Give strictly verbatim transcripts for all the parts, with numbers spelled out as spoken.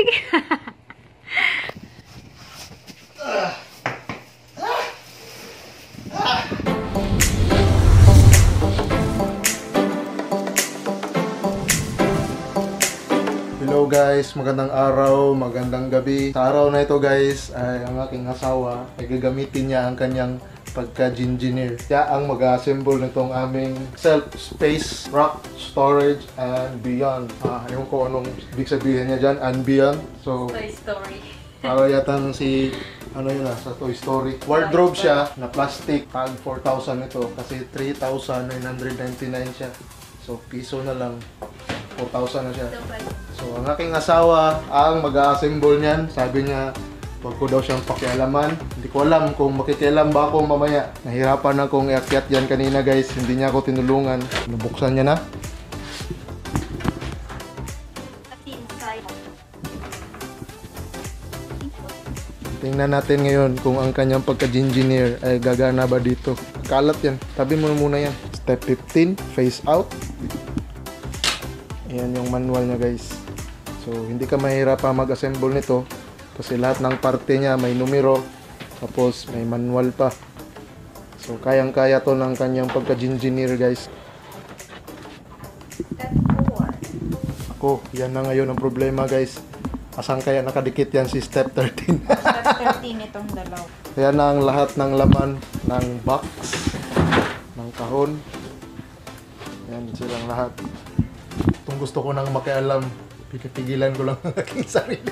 Sige. Hello guys, magandang araw, magandang gabi. Sa araw na ito guys, ay ang aking asawa ay gagamitin niya ang kanyang pagka-engineer. Siya ang mag-assemble nitong aming self-space, rock, storage, and beyond. Ah, yung ko anong ibig sabihin niya dyan, and beyond. So, Toy Story. para yatang si, ano yun na, sa Toy Story. Wardrobe siya, na plastic, tag four thousand ito, kasi three thousand nine hundred ninety-nine siya. So, piso na lang, four thousand na siya. So, ang aking asawa ang mag-assemble niyan. Sabi niya, huwag ko daw siyang pakialaman. Hindi ko alam kung makikialam ba ako mamaya. Nahirapan akong iakyat yan kanina guys. Hindi niya ako tinulungan. Nabuksan niya na. Tingnan natin ngayon kung ang kanyang pagka-engineer ay gagana ba dito. Kalat yan. Tabi mo muna yan. Step fifteen, face out. Ayan yung manual niya guys. So, hindi ka mahirapan mag-assemble nito kasi lahat ng parte niya may numero tapos may manual pa. So, kayang-kaya to ng kanyang pagka-engineer guys. Step four. Ako, yan na ngayon ang problema guys. Asan kaya nakadikit yan si step thirteen? Step thirteen itong dalaw. Kaya na ang lahat ng laman ng box, ng kahon. Yan silang lahat. Kung gusto ko nang makialam, pipigilan ko lang ang aking sarili.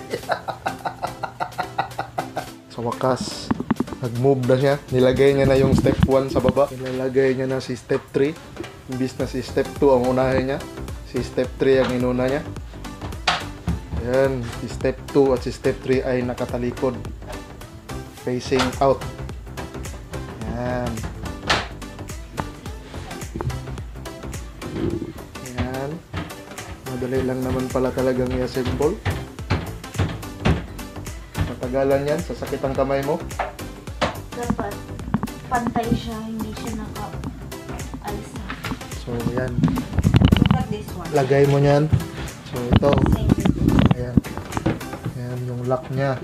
Sa wakas, nag-move na siya. Nilagay niya na yung step one sa baba. Nilalagay niya na si step three. Imbis na si step two ang unahin niya, si step three ang inuna niya. Ayan, si step two at si step three ay nakatalikod. Facing out. Ayan. Ayan. Madali lang naman pala talagang i-assemble. Matagalan yan, sasakit ang kamay mo. Dapat pantay siya, hindi siya naka-alis na. So, ayan. Look at this one. Lagay mo yan. So, ito. Same. Ayan. Ayan yung lock niya.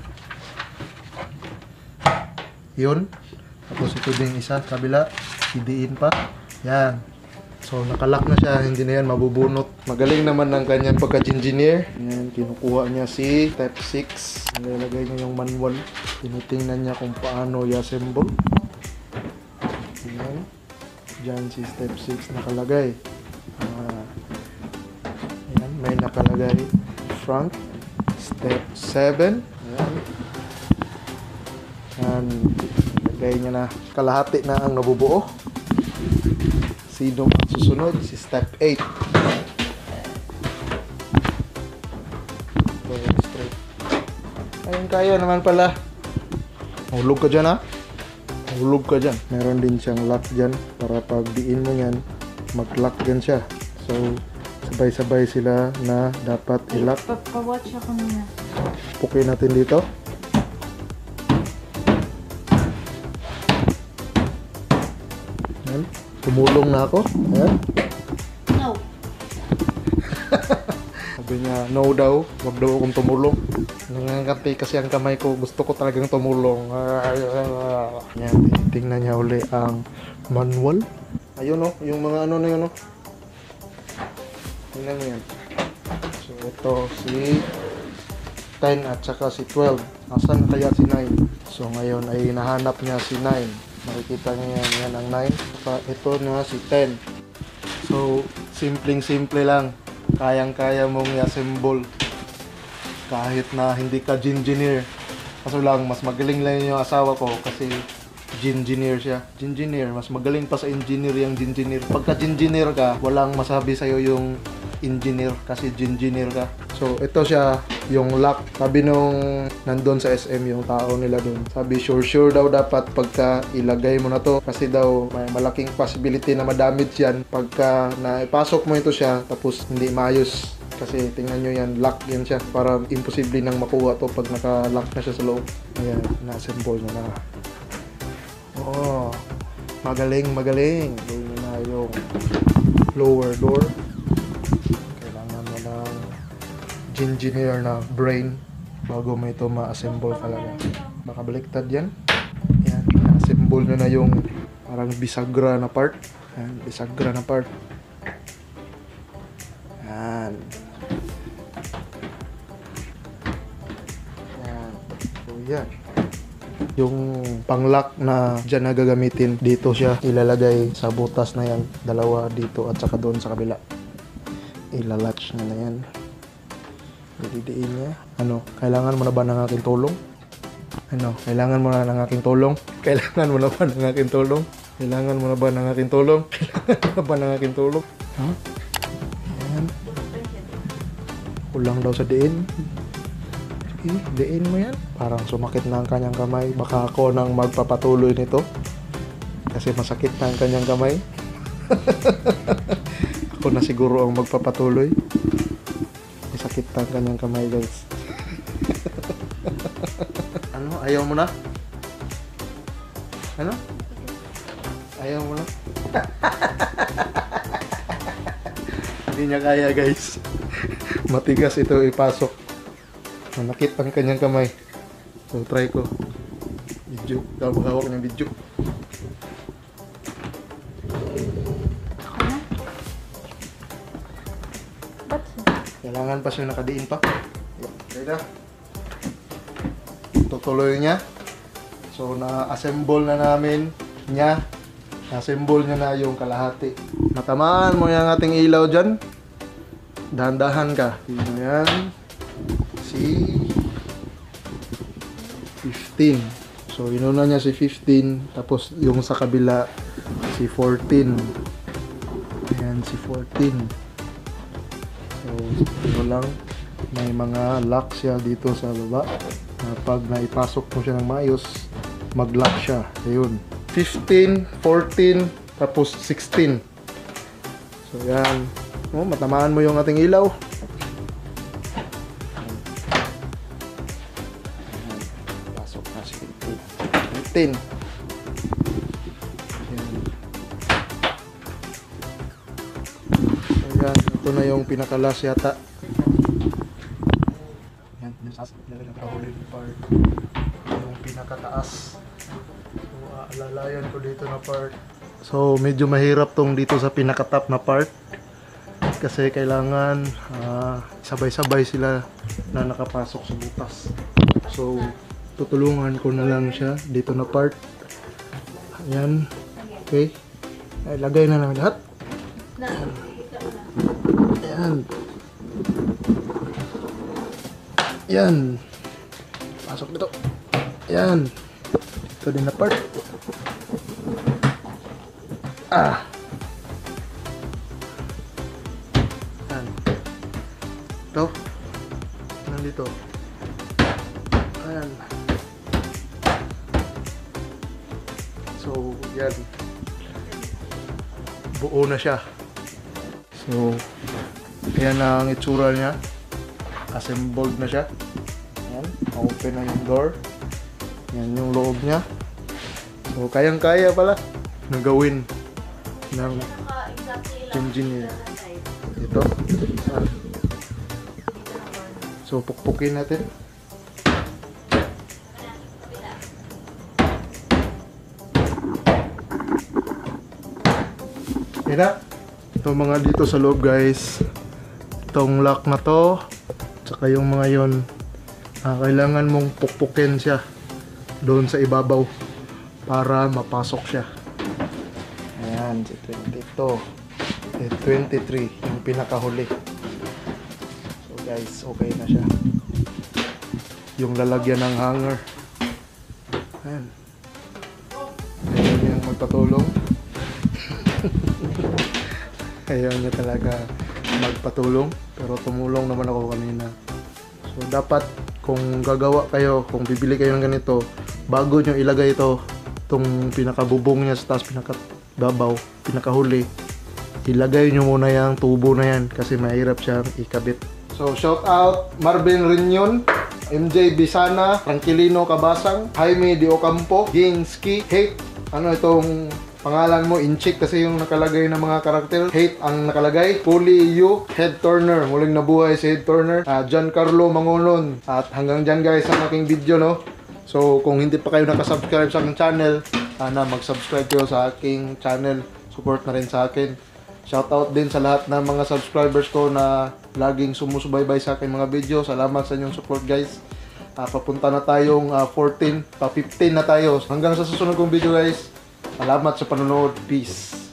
Yun. Tapos ito din isa, kabila. Idiin pa. Yan. So, nakalock na siya. Hindi na yan mabubunot. Magaling naman ng kanyang pagka-engineer. Yan, kinukuha niya si step six. Nilalagay niya yung manual. Tinitingnan niya kung paano i-assemble. Yan. Diyan si step six nakalagay. Ah. Yan, may nakalagay front. Step seven. Yan. Yan. Lagay niya na. Kalahati na ang nabubuo. Sino ang susunod? Si step eight. Going straight. Ayun, kaya naman pala. Mahulog ka dyan ha. Mahulog ka dyan. Meron din siyang lock dyan. Para pag diin mo yan, mag-lock dyan siya. So, sabay-sabay sila na dapat i-lock. Pa-watch ako muna. Pukin natin dito. Yan. Tumulong na ako. Ayan. No. Sabi niya, no daw. Wag daw akong tumulong. Nanganganti kasi ang kamay ko. Gusto ko talagang tumulong. Yan. Tingnan niya uli ang manual. Ayun o. Yung mga ano na yun o. Tingnan mo yan. So, ito si ten at saka si twelve. Asan kaya si nine? So, ngayon ay nahanap niya si nine. Makikita niya yan, yan ang nine. Ito na si ten. So, simpleng-simple lang. Kayang-kaya mong i-assemble. Kahit na hindi ka engineer. Kaso lang, mas magaling lang yung asawa ko kasi engineer siya. Engineer, mas magaling pa sa engineer yung engineer. Pagka engineer ka, walang masabi sa'yo yung engineer kasi engineer ka. So, ito siya, yung lock. Sabi nung nandun sa S M yung tao nila dun. Sabi, sure sure daw dapat pagka ilagay mo na to. Kasi daw, may malaking possibility na madamage yan. Pagka naipasok mo ito siya, tapos hindi maayos. Kasi tingnan nyo yan, lock yan siya. Para imposible nang makuha to pag naka-lock na siya sa loob. Ayan, na-assemble na na. Oh, magaling, magaling. Gawin na yung lower door. Kailangan mo ng engineer na brain bago mo ito ma-assemble talaga. Baka baliktad yan. Yan, na-assemble nyo na yung parang bisagra na part. Yan, bisagra na part. Yan. Yan. So, yan. Yung panglock na dyan na gagamitin, dito siya ilalagay sa butas na yan. Dalawa dito at saka doon sa kabila. Ilalatch na na yan. Dididiin niya. Ano, kailangan mo na ba ng aking tulong? Ano, kailangan mo na ng aking tulong? Kailangan mo na ba ng aking tulong? Kailangan mo na ba ng aking tulong? Kailangan mo na ba ng aking tulong? Ha? Ayan. Kulang daw sa diin. Sige, diin mo yan. Parang sumakit na ang kanyang kamay. Baka ako nang magpapatuloy nito. Kasi masakit na ang kanyang kamay. Ako na siguro ang magpapatuloy. Masakit na ang kanyang kamay, guys. Ano? Ayaw mo na? Ano? Ayaw mo na? Hindi niya kaya, guys. Matigas ito ipasok. Manakit ang kanyang kamay. So, try ko. Video. Hawak ng video. Ako na? Ba't? Kailangan pa siya nakadiin pa. Okay na. Tutuloy niya. So, na-assemble na namin niya. Na-assemble niya na yung kalahati. Matamaan mo yung ating ilaw dyan. Dahan-dahan ka. Sino yan? Si fifteen. So, inuna niya si fifteen. Tapos, yung sa kabila, si fourteen. Ayan, si fourteen. So, ito lang. May mga lock siya dito sa baba. Na pag naipasok mo siya ng maayos, mag-lock siya. Ayun. fifteen, fourteen, tapos sixteen. So, yan. Oh, matamaan mo yung ating ilaw. Pasok na si fifteen. Yan. So, yan. Ito na yung pinakalas yata. Yan. Yung part. Yung pinakataas. So, alalayan ko dito na part. So, medyo mahirap tong dito sa pinakatap na part. Kasi kailangan uh, sabay-sabay sila na nakapasok sa butas. So, tutulungan ko na lang siya dito na part. Ayan. Okay. Ay, lagay na namin lahat. Ayan. Ayan. Ayan. Pasok dito. Ayan. Ito din na part. Ah. Ayan. Ito. Nandito. Ayan. So, yan. Buo na siya. So, ayan na ang itsura niya. Assembled na siya. Ayan. Open na yung door. Yan yung loob niya. So, kayang-kaya pala na gawin ng engineer. Ito. So, pukpukin natin. Yan na. Ito mga dito sa loob, guys. Itong lock na to. Tsaka yung mga yon. Ah, kailangan mong pukpukin siya doon sa ibabaw para mapasok siya. Ayan, si twenty-two. Si twenty-three, yung pinakahuli. So guys, okay na siya. Yung lalagyan ng hanger. Ayan. Ayaw niyang magpatulong. Ayaw niya talaga magpatulong. Pero tumulong naman ako kanina. So dapat kung gagawa kayo, kung bibili kayo ng ganito, bago nyo ilagay ito, itong pinakabubong niya sa taas, pinakababaw, pinakahuli, ilagay nyo muna yung tubo na yan kasi mahirap siyang ikabit. So shout out Marvin Reunion, M J Bisana, Tranquilino Cabasang, Jaime Di Ocampo, Ginski, Hate, ano itong pangalan mo, incheck kasi yung nakalagay ng mga karakter. Hate ang nakalagay. Fully you, Head Turner. Muling nabuhay si Head Turner. Uh, Giancarlo Mangonon. At hanggang dyan guys ang aking video, no? So, kung hindi pa kayo nakasubscribe sa aking channel, sana mag-subscribe kayo sa aking channel. Support na rin sa akin. Shoutout din sa lahat ng mga subscribers ko na laging sumusubaybay sa aking mga video. Salamat sa inyong support guys. Uh, papunta na tayong uh, fourteen, pa fifteen na tayo. Hanggang sa susunod kong video guys. Salamat sa panonood. Peace.